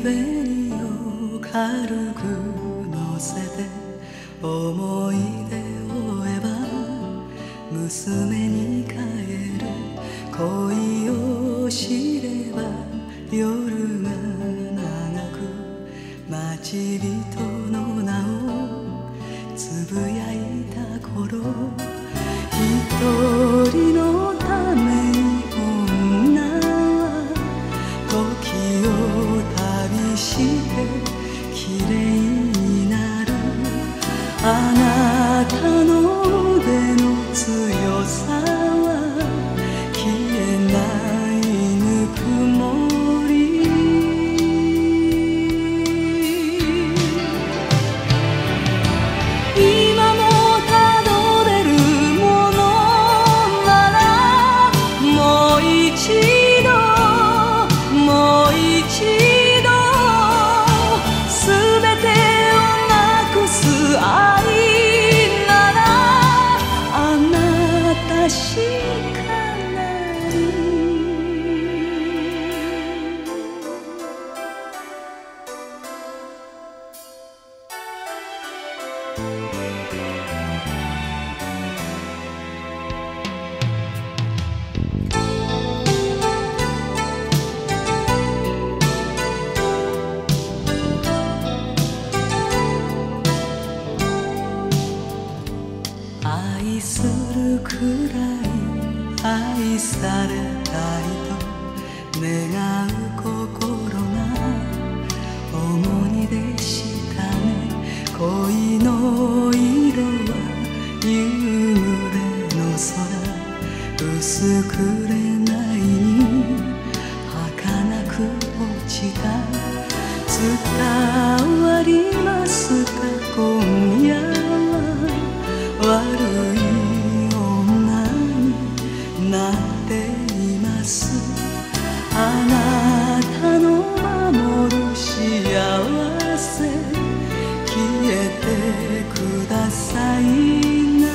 紅を軽く乗せて思い出を追えば娘に帰る恋を知れば夜が長く待ち人の名をつぶやいた頃一人のために女は時を旅して綺麗になるあなたの腕の強さは消えないぬくもり今もたどれるものならもう一度もう一度全てをなくす愛ならあなたしかない愛するくらい愛されたいと願う心が重荷でしたね恋の色は夕暮れの空薄く紅に儚く落ちた伝わりますか今夜悪い女になっていますあなたの守る幸せ消えてくださいな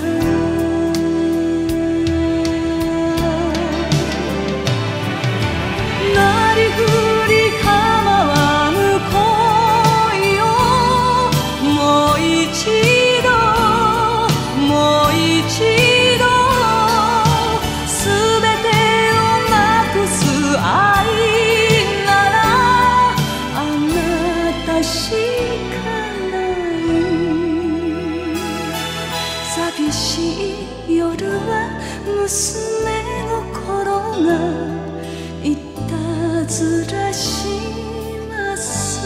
なりふり構わぬ恋をもう一度もう一度すべてをなくす愛ならあなたしかない寂しい夜は娘心がいたずらします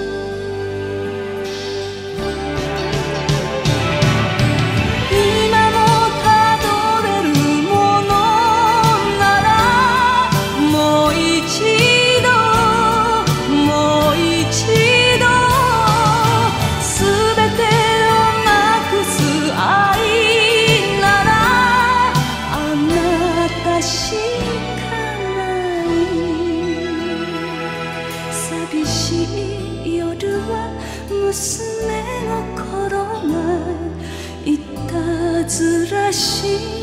寂しい夜は娘の心がいたずらしい